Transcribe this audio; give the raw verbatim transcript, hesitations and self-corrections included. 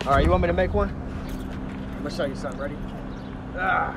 All right, you want me to make one? I'm gonna show you something. Ready? Ah.